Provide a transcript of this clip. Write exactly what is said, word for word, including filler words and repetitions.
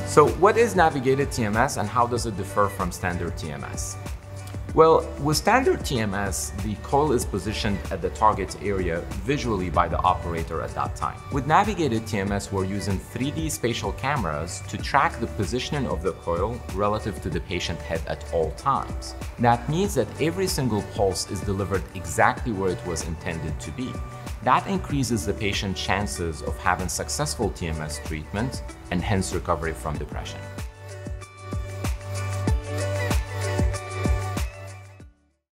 So what is Navigated T M S and how does it differ from standard T M S? Well, with standard T M S, the coil is positioned at the target area visually by the operator at that time. With Navigated T M S, we're using three D spatial cameras to track the positioning of the coil relative to the patient head at all times. That means that every single pulse is delivered exactly where it was intended to be. That increases the patient's chances of having successful T M S treatment and hence recovery from depression.